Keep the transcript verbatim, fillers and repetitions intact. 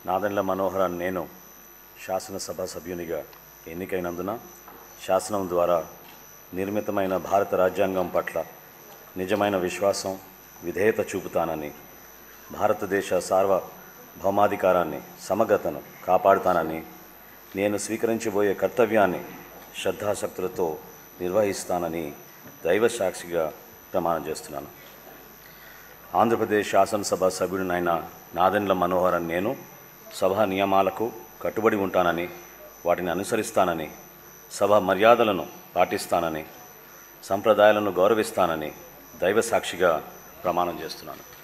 నాదెండ్ల మనోహర్ నేను శాసనసభ సభ్యునిగా ఎన్నికైనందున శాసనం ద్వారా నిర్మితమైన భారత రాజ్యాంగం పట్ల నిజమైన విశ్వాసం విధేయత చూపుతానని, భారతదేశ సార్వభౌమాధికారాన్ని సమగ్రతను కాపాడుతానని, నేను స్వీకరించబోయే కర్తవ్యాన్ని శ్రద్ధాశక్తులతో నిర్వహిస్తానని దైవ సాక్షిగా ప్రమాణం చేస్తున్నాను. ఆంధ్రప్రదేశ్ శాసనసభ సభ్యుడినైన నాదెండ్ల మనోహర్ నేను సభ నియమాలకు కట్టుబడి ఉంటానని, వాటిని అనుసరిస్తానని, సభ మర్యాదలను పాటిస్తానని, సంప్రదాయాలను గౌరవిస్తానని దైవ సాక్షిగా ప్రమాణం చేస్తున్నాను.